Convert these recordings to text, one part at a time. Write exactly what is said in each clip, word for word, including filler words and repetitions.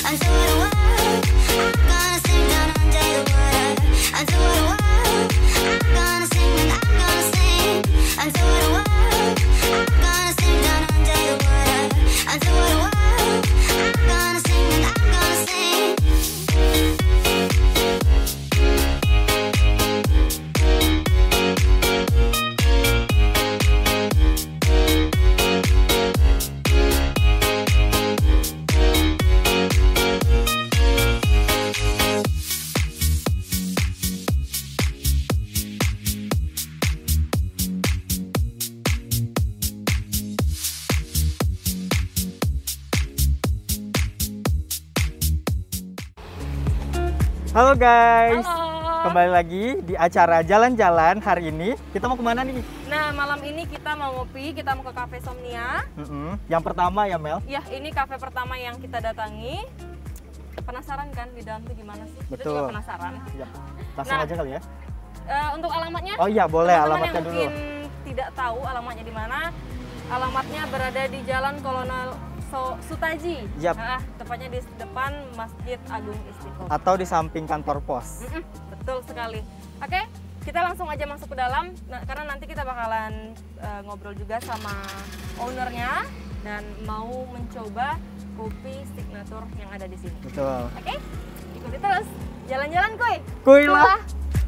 Halo guys, halo. Kembali lagi di acara jalan-jalan hari ini. Kita mau kemana nih? Nah, malam ini kita mau ngopi, kita mau ke Cafe Somnia. Mm-mm. Yang pertama ya Mel? Ya, ini kafe pertama yang kita datangi. Penasaran kan di dalam tuh gimana sih? Kita Betul. juga penasaran. Ya, langsung Nah, aja kali ya. Uh, untuk alamatnya? Oh iya, boleh teman-teman alamatnya yang dulu. mungkin tidak tahu alamatnya di mana. Alamatnya berada di Jalan Kolonel So Sutaji. Yap. Nah, tepatnya di depan Masjid Agung Istiqomah. Atau di samping kantor pos. Mm-mm, betul sekali. Oke, kita langsung aja masuk ke dalam. Nah, karena nanti kita bakalan uh, ngobrol juga sama ownernya dan mau mencoba kopi signature yang ada di sini. Betul. Oke, ikuti terus. Jalan-jalan kuy. Kuy lah.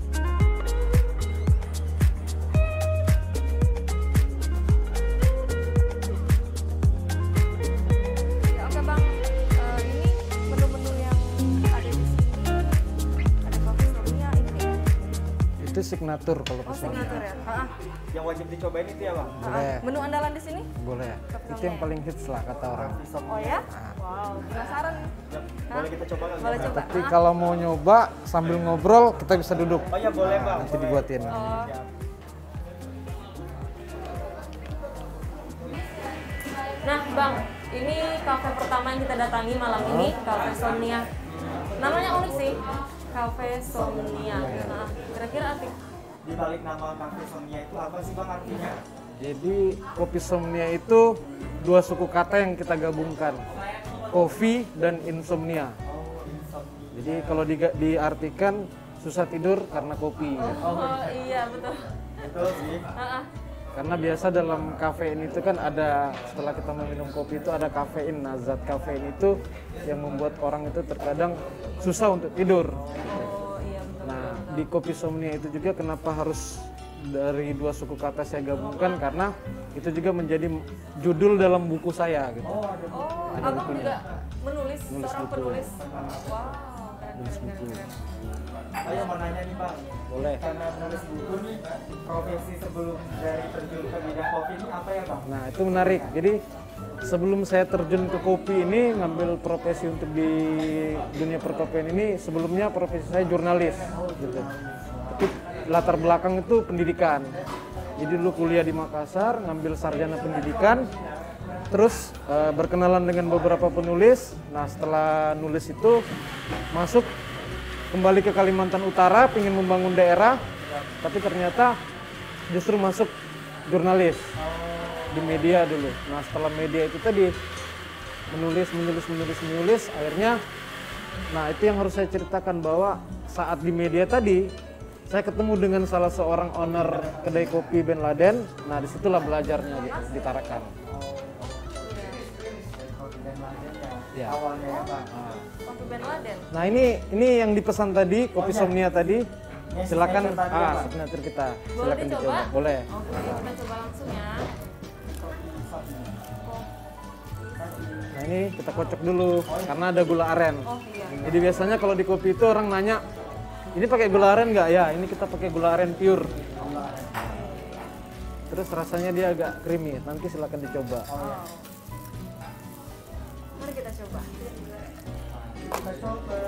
Itu signature kalau Oh, pesannya. signature ya? Ha-ha. Yang wajib dicobain itu ya Bang? Boleh. Menu andalan di sini? Boleh. Itu yang paling hits lah kata orang. Oh ya? Wow, penasaran nih. Boleh kita coba kali Boleh ya? coba. Tapi kalau mau nyoba sambil ngobrol kita bisa duduk. Oh iya boleh Bang. Nanti dibuatin. Oh. Nah Bang, ini kafe pertama yang kita datangi malam ini, Cafe Somnia. Namanya unik sih, Cafe Somnia. Nah, kira-kira arti? Di balik nama Cafe Somnia itu apa sih Bang artinya? Jadi kopi Somnia itu dua suku kata yang kita gabungkan. Kopi dan insomnia. Jadi kalau di, diartikan susah tidur karena kopi. Oh iya betul. Betul sih. Ha-ha. Karena biasa dalam kafein itu kan ada, setelah kita meminum kopi itu ada kafein. Nah, zat kafein itu yang membuat orang itu terkadang susah untuk tidur. Oh iya betul. Nah, di kopi Somnia itu juga kenapa harus dari dua suku kata saya gabungkan, karena itu juga menjadi judul dalam buku saya gitu. Oh, abang juga menulis, Nulis seorang buku. penulis. Wow, keren, Nulis keren, buku. keren. Ayo mau nanya nih Bang. Boleh. Karena menulis buku nih, profesi sebelum dari terjun ke bidang kopi ini apa ya Bang? Nah, itu menarik. Jadi sebelum saya terjun ke kopi ini, ngambil profesi untuk di dunia perkopian ini, sebelumnya profesi saya jurnalis gitu. Tapi latar belakang itu pendidikan. Jadi dulu kuliah di Makassar, ngambil sarjana pendidikan, terus e, berkenalan dengan beberapa penulis. Nah, setelah nulis itu masuk kembali ke Kalimantan Utara, ingin membangun daerah, tapi ternyata justru masuk jurnalis di media dulu. Nah, setelah media itu tadi menulis, menulis, menulis, menulis, akhirnya, nah itu yang harus saya ceritakan bahwa saat di media tadi saya ketemu dengan salah seorang owner kedai kopi Ben Laden. Nah, disitulah belajarnya gitu, di Tarakan. Ya. Awalnya ya Bang. Kopi Ben Laden. Nah, ini ini yang dipesan tadi, kopi Somnia tadi. Silakan, signature tadi ya, ah, Bang? signature kita. Boleh Silakan dicoba? dicoba. Boleh. Oke, kita coba langsung ya. Nah, ini kita kocok dulu karena ada gula aren. Oh iya. Jadi biasanya kalau di kopi itu orang nanya, ini pakai gula aren nggak? Ya, ini kita pakai gula aren pure. Terus rasanya dia agak creamy. Nanti silakan dicoba. Wow. Mari kita coba. Kita coba.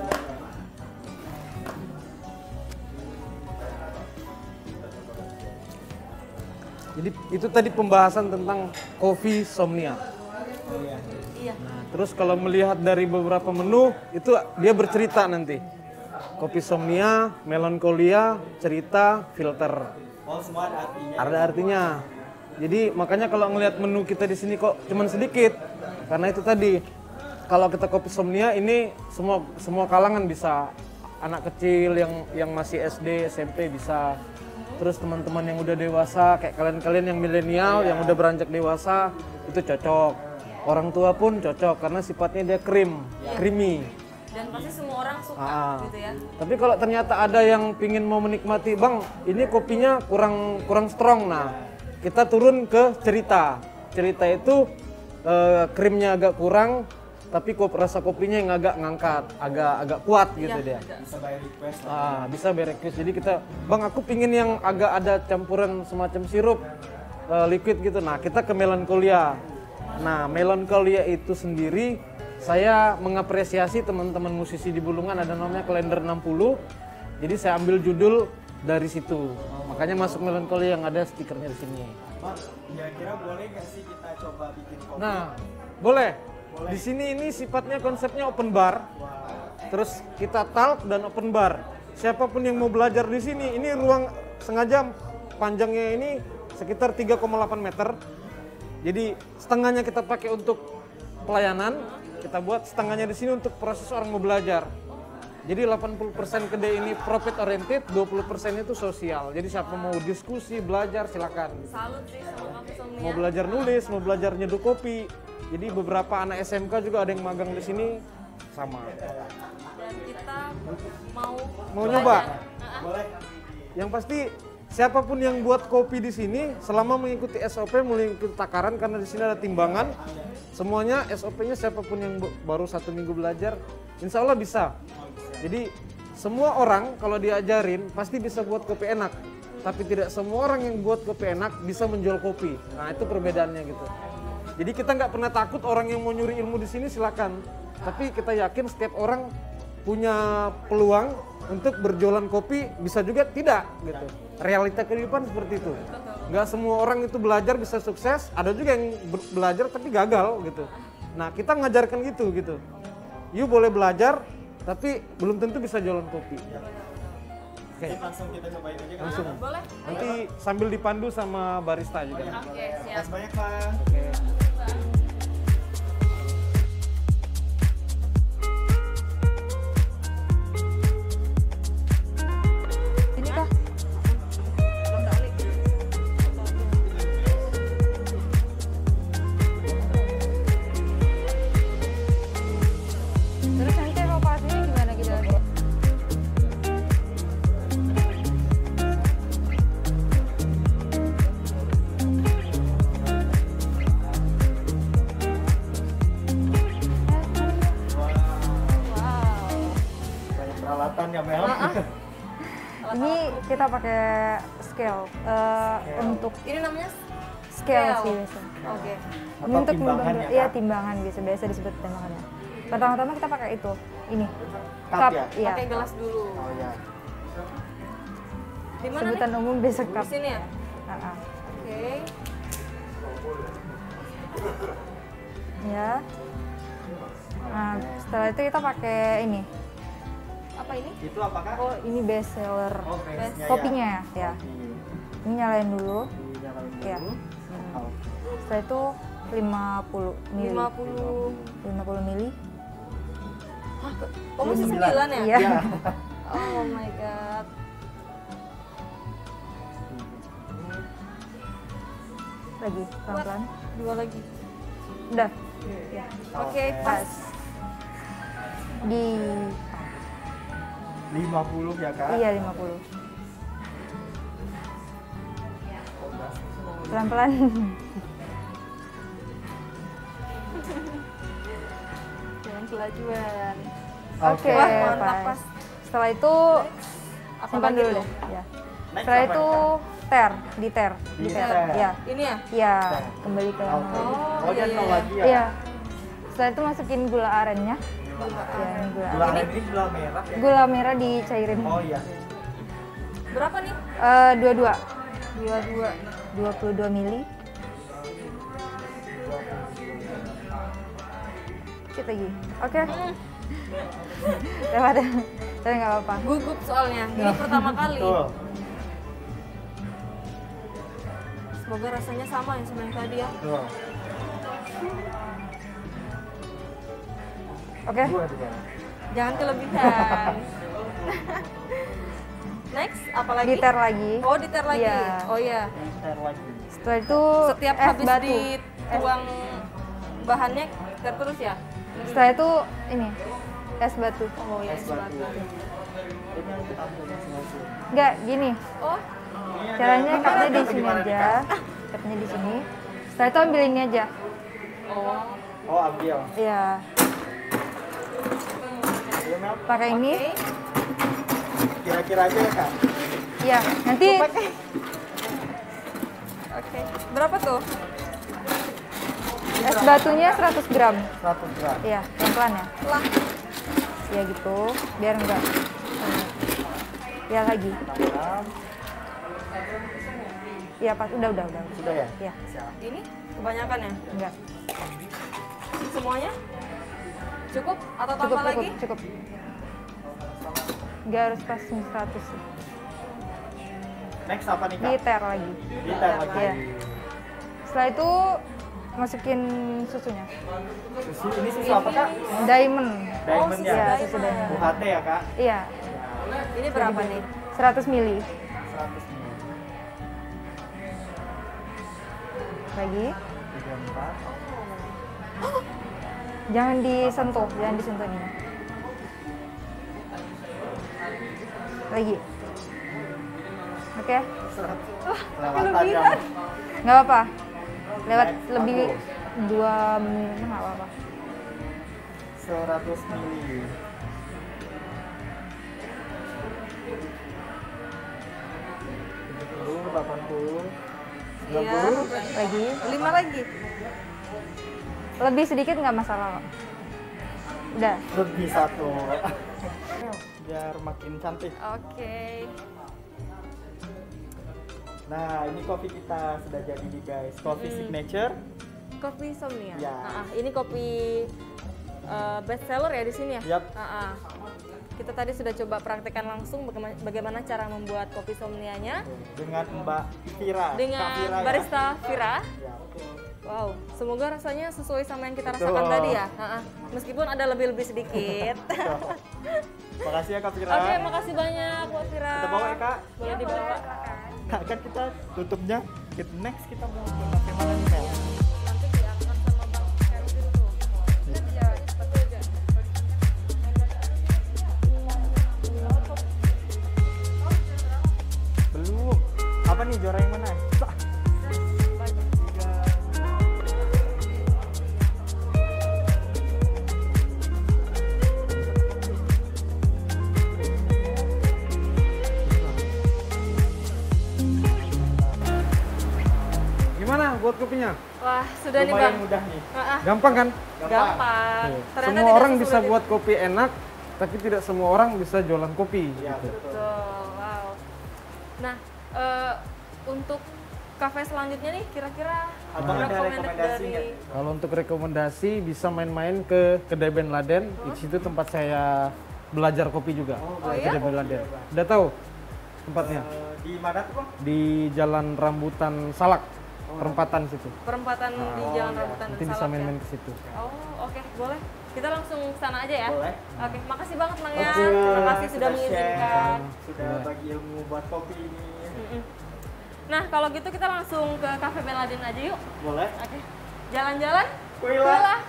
Jadi itu tadi pembahasan tentang kopi Somnia. Iya. Nah, terus kalau melihat dari beberapa menu itu dia bercerita nanti. Kopi Somnia, melankolia, cerita, filter. Oh semua ada artinya. Ada artinya. Jadi makanya kalau ngelihat menu kita di sini kok cuman sedikit. Karena itu tadi kalau kita kopi Somnia ini semua semua kalangan bisa. Anak kecil yang yang masih S D, S M P bisa. Terus teman-teman yang udah dewasa kayak kalian-kalian yang milenial yang udah beranjak dewasa itu cocok. Orang tua pun cocok karena sifatnya dia krim, creamy. Dan pasti semua orang suka Ah. gitu ya. Tapi kalau ternyata ada yang pingin mau menikmati, Bang, ini kopinya kurang kurang strong. Nah, kita turun ke cerita. Cerita itu eh, krimnya agak kurang, tapi kop, rasa kopinya yang agak ngangkat, agak agak kuat gitu Iya, dia. agak. Bisa by request. Ah, bisa by request. Jadi kita, Bang, aku pingin yang agak ada campuran semacam sirup eh, liquid gitu. Nah, kita ke melankolia. Nah, melankolia itu sendiri saya mengapresiasi teman-teman musisi di Bulungan, ada namanya Kalender enam puluh. Jadi saya ambil judul dari situ. Makanya masuk melankolia yang ada stikernya di sini. Bang, kira-kira boleh nggak sih kita coba bikin kopi? Nah, boleh. Di sini ini sifatnya konsepnya open bar. Terus kita talk dan open bar. Siapapun yang mau belajar di sini, ini ruang sengaja panjangnya ini sekitar tiga koma delapan meter. Jadi setengahnya kita pakai untuk pelayanan, kita buat setengahnya di sini untuk proses orang mau belajar. Jadi delapan puluh persen kedai ini profit oriented, dua puluh persen itu sosial. Jadi siapa mau diskusi, belajar silakan. Salut sih sama Kopi Somnia. Mau belajar nulis, mau belajar nyeduh kopi. Jadi beberapa anak S M K juga ada yang magang di sini sama. Dan kita mau Mau belajar. nyoba? Nah, Boleh. Yang pasti siapapun yang buat kopi di sini selama mengikuti S O P, mengikuti takaran karena di sini ada timbangan. Semuanya S O P-nya siapapun yang b- baru satu minggu belajar, insya Allah bisa. Jadi semua orang kalau diajarin pasti bisa buat kopi enak. Tapi tidak semua orang yang buat kopi enak bisa menjual kopi. Nah itu perbedaannya gitu. Jadi kita nggak pernah takut orang yang mau nyuri ilmu di sini silakan. Tapi kita yakin setiap orang punya peluang untuk berjualan kopi, bisa juga tidak gitu. Realita kehidupan seperti itu. Nggak semua orang itu belajar bisa sukses, ada juga yang ber- belajar tapi gagal gitu. Nah kita ngajarkan gitu gitu. You boleh belajar, tapi belum tentu bisa jualan kopi. Oke, Jadi langsung kita cobain aja kan? langsung. boleh? Nanti sambil dipandu sama barista juga. Oke, siap. Makasih banyak, Bang. Oke. Ini kah? Belum kali. Terus nanti evakuasinya gimana gitu? Wow. Banyak peralatan ya, Mel. Ini kita pakai scale eh, untuk Ini namanya scale Scale. sih biasa. oke. Ini Atau untuk timbangan membantu, ya, iya Kak? timbangan biasa biasa disebut timbangannya. Pertama-tama kita pakai itu, ini Cup ya? iya. Pakai gelas dulu. Oh ya. Di mana Sebutan nih? umum biasa Di cup. sini ya? Ah, ah. Oke. Ya. Nah, setelah itu kita pakai ini. Apa ini? Itu apakah? Oh, ini best seller. Oh, base-nya Kopinya ya, ya. Kopi. Ini nyalain dulu. Dinyalain dulu. Iya. Oh. Setelah itu lima puluh mili. lima puluh. lima puluh mili. Hah, oh masih sembilan ya? Iya. Iya. Oh my god. Lagi pelan-pelan. Dua lagi. Udah. Oke, pas. Di lima puluh ya, Kak? iya lima puluh. Pelan-pelan. Jangan kelajuan. Oke, Wah, mantap pas. pas. Setelah itu Apa simpan lagi dulu tuh? deh. Ya. Next Setelah apa itu nih, ter, di ter, Di di ter. ter. Ya. Ini ya? Ya, kembali ke Kak? yang Oke. lagi. Oh, Oh, iya, dan iya, nol iya. lagi ya? Iya. Setelah itu masukin gula arennya. Ya, ini gula Gula aren. aren ini gula merah ya? Gula merah dicairin. Oh iya. Berapa nih? Eh, dua-dua. Dua-dua. dua puluh dua mili. Dikit lagi. Oke. Lewat. Tapi nggak apa-apa. Gugup soalnya. Ini pertama kali. Betul. Semoga rasanya sama yang sama yang tadi ya. Betul. Oke. Dua dua. Jangan kelebihan. Next, apa lagi? Diter lagi. Oh, diter lagi. Iya. Oh iya. Diter lagi. Setelah itu Setiap es habis batu. dituang bahannya diter terus ya? Setelah itu ini es batu. Oh iya, Es es batu. batu. Ini yang kita ambil masing-masing. Enggak, gini. Oh, Caranya ikatnya di sini Gimana, aja. Ikatnya di sini. Setelah itu ambil ini aja. oh. Oh, ambil. Iya. Ambil, Mel. Pakai ini. Oke. Kira-kira aja ya, Kak. Iya, nanti Oke. Berapa tuh? es batunya seratus gram. seratus gram. Iya, pelan-pelan ya. Lah. Ya gitu, biar enggak. Ya lagi. enam gram. Iya, pas udah udah udah. Sudah ya? Iya, Siap. Ini kebanyakan ya? enggak. Semuanya? Cukup atau Cukup, tambah cukup, lagi? cukup. Enggak harus pas seratus. Next apa nih, Kak? Diter lagi. Diter lagi. Iya. Setelah itu masukin susunya. Susu, ini susu apa, Kak? Diamond. Diamond susu ya? Iya, susu diamond. U H T ya, Kak? Iya, Ini berapa nih? seratus mili. seratus mili. Lagi. tiga puluh empat. Jangan disentuh, jangan disentuh ini. Lagi. Oke, Kelewatan jam. nggak apa-apa. Lewat Next, lebih bagus. dua menit nggak apa-apa. seratus mili. tujuh puluh, delapan puluh, sembilan Iya. puluh. Lagi. Lima lagi. Lebih sedikit nggak masalah kok. Udah. Lebih satu. Biar makin cantik. Oke. Nah, ini kopi kita sudah jadi nih, guys. Kopi Hmm. signature. Kopi Somnia. Ya. Ah, ah. Ini kopi uh, best seller ya di sini ya? Yap. Ah, ah. Kita tadi sudah coba praktekkan langsung bagaimana, bagaimana cara membuat kopi Somnianya Dengan Mbak Vira. Kak dengan Vira, ya. barista Vira. Ya. Wow, semoga rasanya sesuai sama yang kita Betul. rasakan tadi ya. Ah, ah. Meskipun ada lebih-lebih sedikit. Makasih ya, Kak Vira. Oke, makasih banyak Mbak Vira. Kita bawa ya, Kak. Boleh dibawa. Nah, kan kita tutupnya. Kita next kita mau ke kafe mana nih, Mel? Nanti diangkat sama Bang Kevin tuh. Iya, betul aja. Belum. Apa nih juara yang mana? Sah. Tiga. Gimana buat kopinya? Wah, sudah nih Lumayan Bang. mudah nih. Ah, ah. Gampang kan? Gampang. Ternyata Semua tidak orang sesulit bisa itu. buat kopi enak, tapi tidak semua orang bisa jualan kopi. Ya, gitu. betul. Betul, wow. Nah, eh, untuk kafe selanjutnya nih, kira-kira Abang ada recommended rekomendasi dari... nggak? Kalau untuk rekomendasi bisa main-main ke kedai Ben Laden. Di situ tempat saya belajar kopi juga. Oh, Di iya? kedai Ben Laden. Udah tahu tempatnya? Eh, di mana tuh, Bang? Di Jalan Rambutan Salak, perempatan situ. Perempatan di Oh, Jalan iya. Rambutan dan Nanti bisa Salak main-main ya? ke situ. Oh, oke, boleh. Kita langsung ke sana aja ya? Boleh. Oke, makasih banget Bang ya. Oke, Terima kasih sudah share, mengizinkan. sudah Boleh. bagi ilmu buat kopi ini. Mm-mm. Nah, kalau gitu kita langsung ke Cafe Ben Laden aja yuk. Boleh? Oke. Jalan-jalan? Kuilah. Kuilah.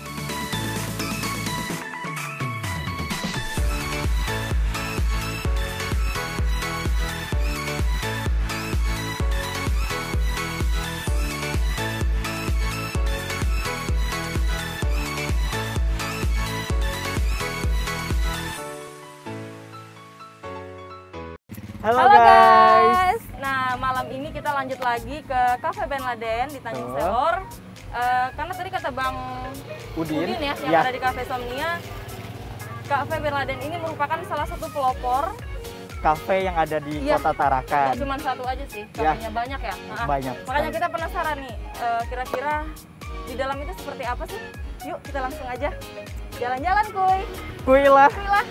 Halo, Halo guys. guys. Nah, malam ini kita lanjut lagi ke Cafe Ben Laden di Tanjung Betul. Selor. Eh, karena tadi kata Bang Udin, ya, yang ya. ada di Cafe Somnia, Cafe Ben Laden ini merupakan salah satu pelopor. Kafe yang ada di Iya. Kota Tarakan. Nggak cuma satu aja sih, Ya. kafenya banyak ya. Nah, Banyak Makanya sekali. kita penasaran nih, eh, kira-kira di dalam itu seperti apa sih? Yuk kita langsung aja jalan-jalan kuy. Kuilah. Kuy lah.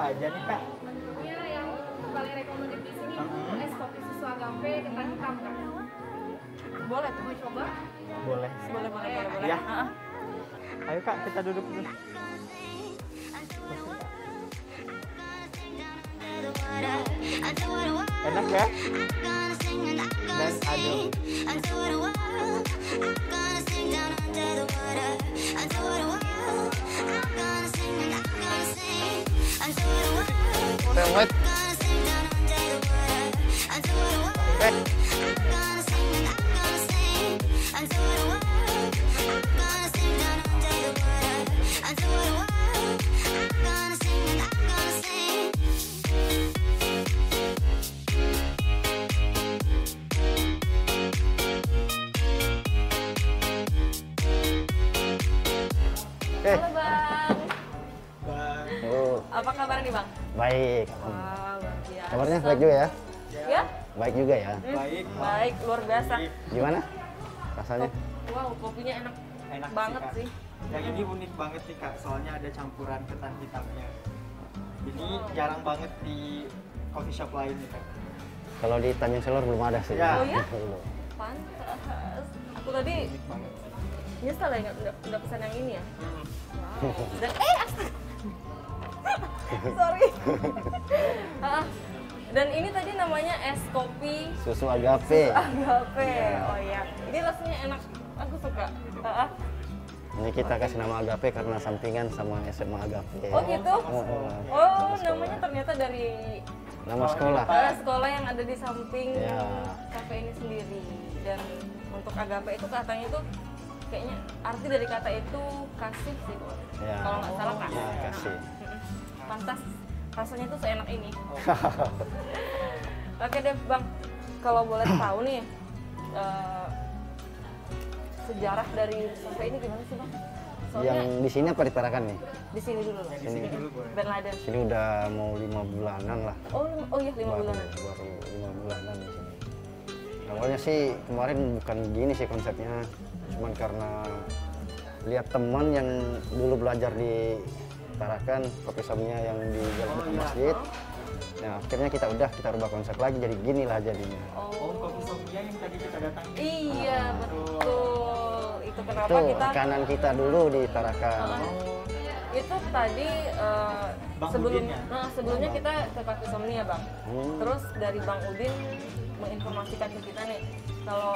apa aja nih Kak? Ini yang paling rekomendasi di sini Mhm. es kopi susu agape kentang hitam Kak. Boleh tuh mau coba? Boleh. Boleh, boleh, boleh, boleh. Iya. Heeh. Ayo Kak, kita duduk dulu. Enak ya? Dan aduh. Lewat. Eh. Eh. Halo Bang. Bang. Oh, Apa kabar nih Bang? baik. Wah, luar biasa. Kabarnya baik juga ya? Ya? Baik juga ya. Hmm, Baik, Bang. Baik, luar biasa. Baik. Gimana rasanya? Wow, kopinya enak, Enak sih, banget Kak. sih. Yang ini unik banget nih Kak, soalnya ada campuran ketan hitamnya. Ini jarang banget di coffee shop lain nih Kak. Kalau di Tanjung Selor belum ada sih. Ya. Oh ya? Belum. Pantas. Aku tadi Unik banget. nyesel ya nggak nggak- nggak pesan yang ini ya. Hmm. Wow. Dan eh astaga. Sorry. Ah, dan ini tadi namanya es kopi Susu agape. agape. Oh iya. Ini rasanya enak. Aku suka. Ah, ah. Ini kita kasih nama agape karena sampingan sama S M A agape. Oh gitu? Oh, oh. Oh, Nama sekolah. namanya ternyata dari Nama sekolah. uh, sekolah yang ada di samping Ya. kafe ini sendiri. Dan untuk agape itu katanya itu kayaknya arti dari kata itu kasih sih. Ya. Kalau nggak salah kasih. Ya, kasih. Mm-mm. Pantas rasanya tuh seenak ini. Oke deh Bang, kalau boleh tahu nih eh, sejarah dari kafe ini gimana sih Bang? Soalnya Yang di sini apa di Tarakan nih? di sini dulu loh. Di sini dulu boleh. Ben Laden. Sini udah mau lima bulanan lah. Oh, lim- oh iya lima baru, bulanan. baru lima bulanan di sini. Awalnya sih kemarin bukan gini sih konsepnya, cuman karena lihat teman yang dulu belajar di Tarakan, kopi shopnya yang di Jalan Depan Masjid. Nah akhirnya kita udah kita rubah konsep lagi jadi gini lah jadinya. Oh, kopi Sofia yang tadi kita datangi. Iya betul. Itu kenapa Itu kita rekanan kita dulu di Tarakan. Oh, itu tadi eh, Bang sebelum Udin ya? nah, sebelumnya kita ke Cafe Somnia Bang. Hmm. Terus dari Bang Udin menginformasikan ke kita nih kalau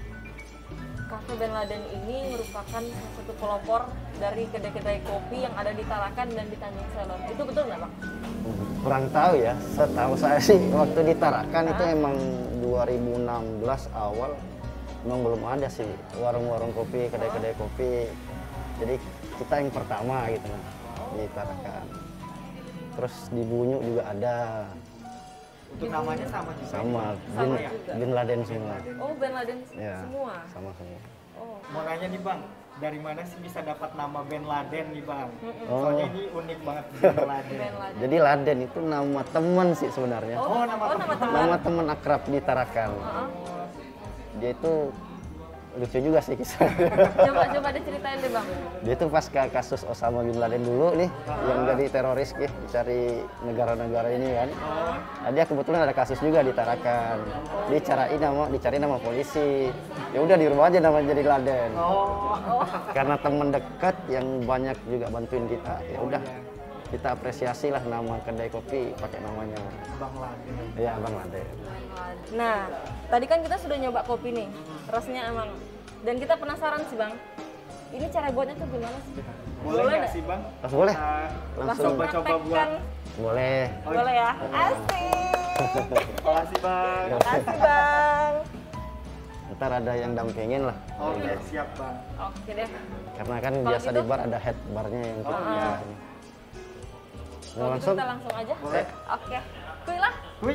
Cafe Ben Laden ini merupakan salah satu pelopor dari kedai-kedai kopi yang ada di Tarakan dan di Tanjung Selor. Itu betul nggak Bang? Kurang tahu ya, setahu saya sih waktu di Tarakan itu emang dua ribu enam belas awal memang belum ada sih warung-warung kopi, kedai-kedai kopi. Jadi kita yang pertama gitu nah, di Tarakan. Terus di Bunyu juga ada, untuk namanya sama juga. sama Sama Bin, juga. Bin Laden semua. Oh Ben Laden Ya, semua. sama semua. Oh. Mau nanya nih Bang, dari mana sih bisa dapat nama Ben Laden nih Bang? Oh. Soalnya ini unik banget Ben Laden. Ben Laden. Jadi Laden itu nama teman sih sebenarnya. Oh, nama oh, nama teman. Nama teman akrab di Tarakan. Heeh. Dia itu lucu juga sih kisahnya. Coba coba diceritain deh Bang. Dia itu pas ke kasus Osama bin Laden dulu nih, yang jadi teroris ya, dicari negara-negara ini kan. Nah, dia kebetulan ada kasus juga di Tarakan. Dicariin nama, dicari nama polisi. Ya udah dirubah aja nama jadi Laden. Oh, Karena teman dekat yang banyak juga bantuin kita. Ya udah kita apresiasi lah nama kedai kopi pakai namanya. Bang Laden. Ya Bang Laden. Nah, tadi kan kita sudah nyoba kopi nih. Rasanya emang dan kita penasaran sih, Bang. Ini cara buatnya tuh gimana sih? Boleh nggak nggak? sih Bang? Oh, boleh. Kita Langsung Langsung coba-coba buat. praktekkan. boleh. Oh, Boleh ya? Asik. Makasih Bang. Makasih, Bang. Ntar ada yang dampingin lah. Oke, siap Bang. Oke deh. Karena kan Kalau biasa gitu- di bar ada head barnya yang kita Oh, iya. bisa. Mau Kalau gitu langsung? kita langsung aja. Boleh. Oke. Kuy lah. Wih,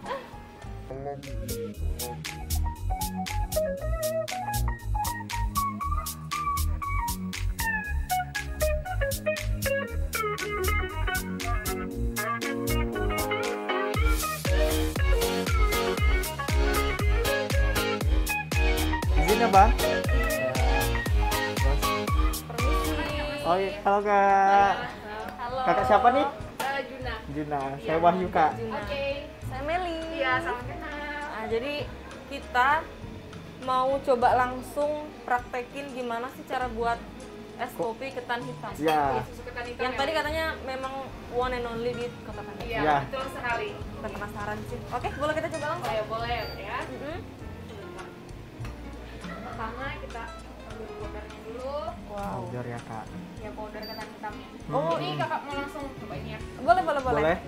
izin ya Bang. Permisi. Oh iya, halo Kak. Halo. Kakak siapa nih? Eh, Juna. Juna. Saya Wahyu, Kak. Juna. Oke. Saya Meli. Iya, salam kenal. Nah, jadi kita mau coba langsung praktekin gimana sih cara buat es kopi ketan hitam. Ya. Susu ketan hitam Yang ya? tadi katanya memang one and only di Kota Tangerang. Iya, Ya. betul sekali. Kita penasaran sih. Oke, boleh kita coba langsung? Saya boleh ya. Mm-mm. Pertama kita ambil powdernya dulu. Wow. Powder ya, Kak. Ya powder ketan hitamnya. Oh, Ini kakak mau langsung coba ini ya. Boleh, boleh, boleh. Boleh?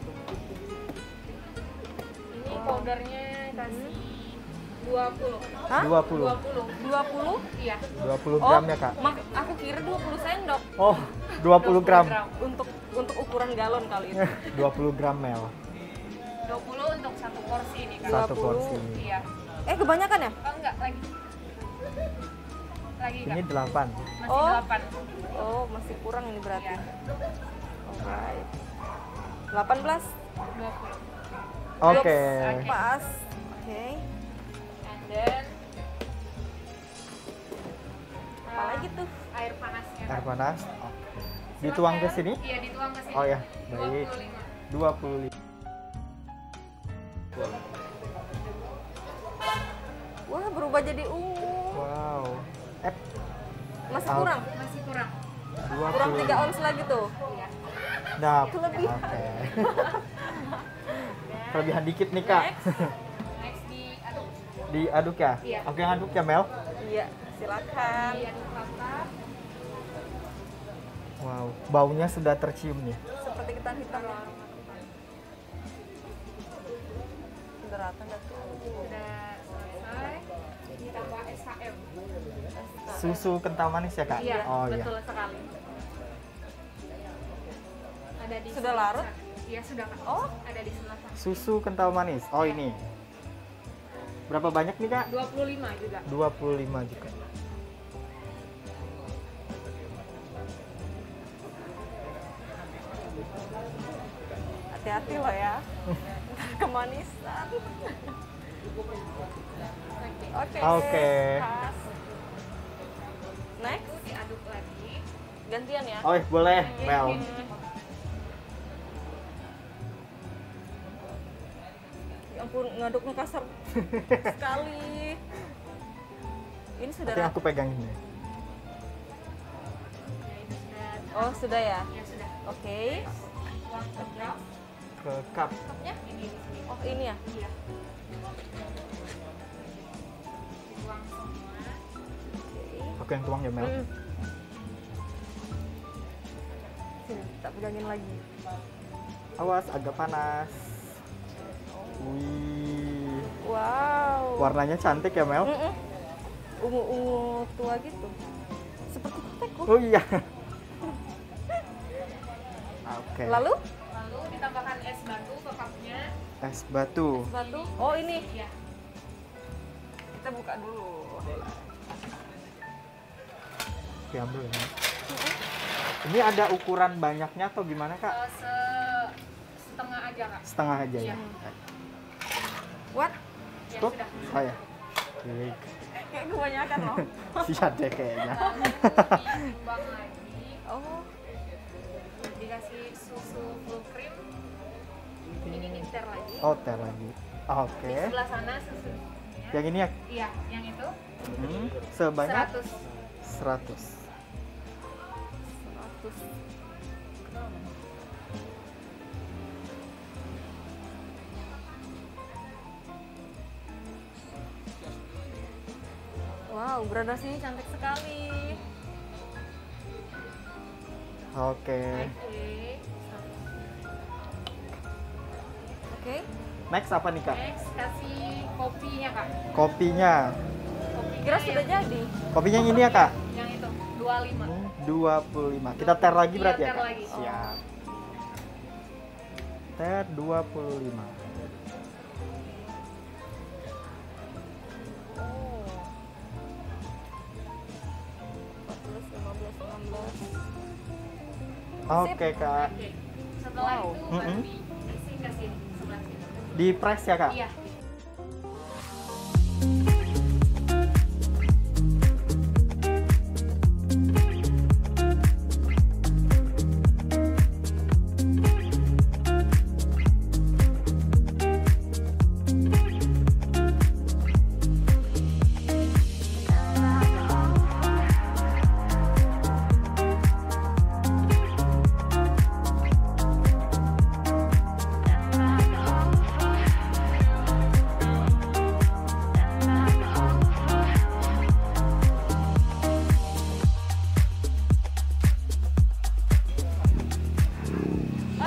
Ini powdernya kasih dua puluh. Hah? dua puluh. dua puluh. dua puluh? Iya. dua puluh Oh, gram ya, Kak. mak aku kira dua puluh sendok Oh, dua puluh gram. untuk untuk ukuran galon kali itu. dua puluh gram Mel. dua puluh untuk satu porsi ini kak. Satu dua puluh. porsi. Iya. Eh, kebanyakan ya? Oh enggak, lagi. Lagi kak. Ini delapan. Masih Oh. delapan. Oh, masih kurang ini berarti. Iya. Alright. delapan belas. dua puluh. Oke. Oke. Pas. Oke. And then Apa uh, lagi tuh? air panasnya. Air Kak. panas. Dituang ke sini? Iya, dituang ke sini. Oh ya, baik. dua puluh lima. dua puluh lima. Wah, berubah jadi ungu. Wow. Eh, Masih Al- kurang. Masih kurang. dua Kurang puluh. tiga ons lagi tuh. Iya. Nah, Kelebihan. oke. Kelebihan dikit nih, Kak. Next. Next diaduk. Diaduk ya? Iya. Oke, yang aduk ya, Mel? Iya, silakan. Diaduk rata. Wow, baunya sudah tercium nih. Seperti ketan hitam ya. Udah rata nggak tuh? Udah selesai. Ditambah S H M. Susu kental manis ya, Kak? Iya, Oh iya. betul sekali. Ada di Sudah sebelah larut? sana. Iya, sudah kak. Oh. Ada di sebelah sana. Susu kental manis. Oh, ini. Berapa banyak nih, Kak? dua puluh lima juga. dua puluh lima juga. Hati-hati loh ya. Kemanisan. Oke. Oke. Pas. Next, Diaduk lagi. gantian ya. Oh, boleh, Mel. Ya ampun, ngaduknya kasar sekali. Ini sudah Tapi rata. aku pegang ini. Ya, itu sudah. Oh, sudah ya? Ya sudah. Oke. Tuang ke cup. Ke cup. Cupnya? Ini di sini. Oh, ini ya? Iya. Dituang semua. Aku yang tuang ya, Mel. Hmm. Sini, tak pegangin lagi. Awas, agak panas. Wih, Wow. warnanya cantik ya, Mel? Mm-mm. Ungu-ungu tua gitu. Seperti kotekku. Oh iya. Oke. Lalu Lalu ditambahkan es batu ke cupnya. Es batu. batu. Oh, ini. Iya. Kita buka dulu. Oke, ambil ya. Ini ada ukuran banyaknya atau gimana, Kak? Eh, se setengah aja kak. Setengah aja ya. Iya. What? Ya Tuh. sudah. Oh ya. Oke. Kayak kebanyakan loh. Siap deh kayaknya. Lalu ditimbang lagi. Oh, Dikasih susu full cream. Ini diter lagi. Oh, ter lagi. Oke. Di sebelah sana susunya. Yang ini ya. Iya, yang itu Hmm, sebanyak seratus. seratus. seratus. Wow, gradasinya cantik sekali. Oke. Oke. Oke. Next apa nih, Kak? Next kasih kopinya kak. Kopinya. Kopinya Kira yang- sudah jadi. Kopinya yang ini ya, Kak? Yang itu dua puluh lima. Hmm, dua puluh lima. Kita ter lagi Iya, berarti ya, ter Kak? lagi. Siap. Ter dua puluh lima. Oh. empat belas, lima belas, enam belas. Oke, Kak. Oke. Setelah Wow. itu baru Mm-mm. diisi ke sini sebelah sini. Di press ya, Kak? Iya.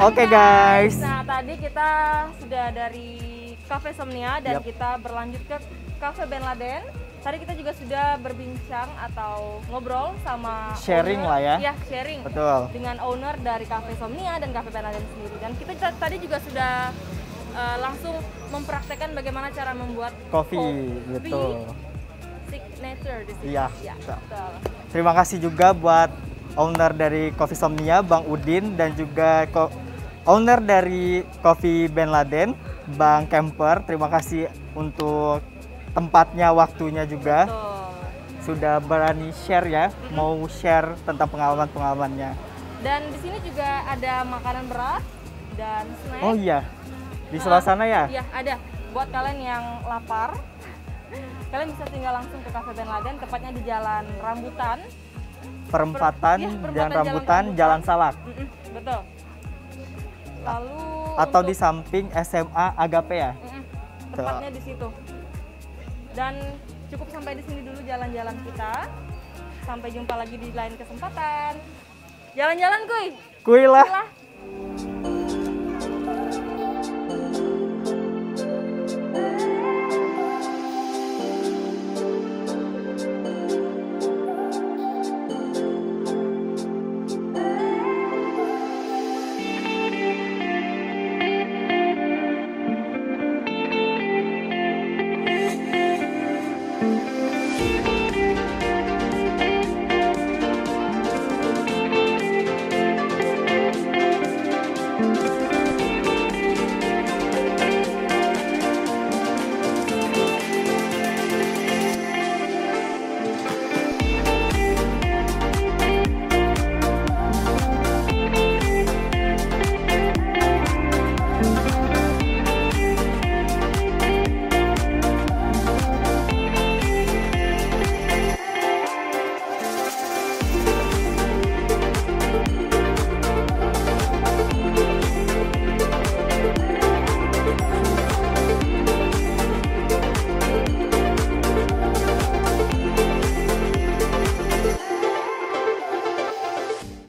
Oke guys. Nah, tadi kita sudah dari Cafe Somnia dan Yap. kita berlanjut ke Cafe Ben Laden. Tadi kita juga sudah berbincang atau ngobrol sama Sharing owner, lah ya. Iya, sharing. Betul. Dengan owner dari Cafe Somnia dan Cafe Ben Laden sendiri. Dan kita t- tadi juga sudah uh, langsung mempraktekkan bagaimana cara membuat Kopi, kopi betul. signature di sini. Iya, Ya, betul. betul. Terima kasih juga buat owner dari Coffee Somnia, Bang Udin, dan juga ko- owner dari Coffee Ben Laden, Bang Kemper. Terima kasih untuk tempatnya, waktunya juga. Betul. Sudah berani share ya, mau share tentang pengalaman-pengalamannya. Dan di sini juga ada makanan berat dan snack. Oh iya, di sebelah sana ya? Iya, ada. Buat kalian yang lapar, kalian bisa tinggal langsung ke Cafe Ben Laden, tepatnya di Jalan Rambutan. Perempatan, Iya, perempatan Jalan Jalan Rambutan, Rambutan. Jalan Salak. Mm-mm, betul. Lalu Atau untuk- di samping S M A Agape ya? Mm-mm, tepatnya di situ. Dan cukup sampai di sini dulu jalan-jalan kita. Sampai jumpa lagi di lain kesempatan. Jalan-jalan kuy. Kuy lah. Kuy lah.